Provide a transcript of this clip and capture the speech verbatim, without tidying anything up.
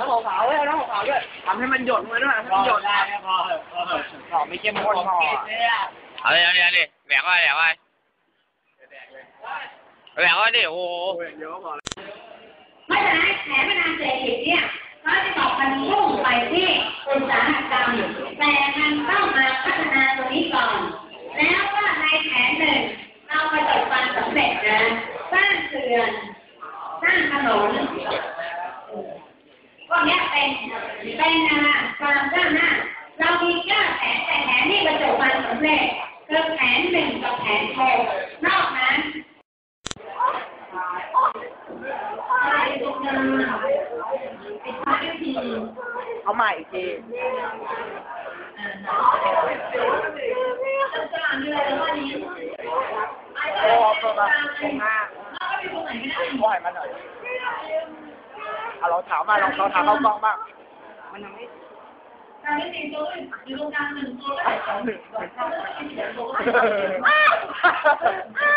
ำขาวๆด้วยน้ำขาวๆด้วยทำให้มันหยดมาด้วยให้มันหยดได้พอพอหอมไม่เข้มข้นพอเอาเลยเอาเลยเอาเลยแหวกไว้แหวกไว้แหวกไว้ดิโอ้โหเยอะพอเพราะฉะนั้นแผนพัฒนาเศรษฐกิจเนี่ยเขาจะบอกมันมุ่งไปที่อุตสาหกรรมแต่มันต้องมาพัฒนาตรงนี้ก่อนแล้วก็ในแผนหนึ่งเราประสบความสำเร็จนะสร้างเขื่อนสร้างถนนพวกนี้เป็นเป็นนะความก้าวหน้าเรามีเก้าแผนแต่แผนที่ประสบความสำเร็จคือแผนหนึ่งกับแผนหกนอกนั้นเอาใหม่อีกทีโอ้โหตัวแบบตรงหน้าปล่อยมาหน่อยเอาเราถามมาเราเราถามเขากล้องบ้างมันยังไม่การเล่นตีตัวอยู่ตรงกลางหนึ่งตัวแล้วหนึ่ง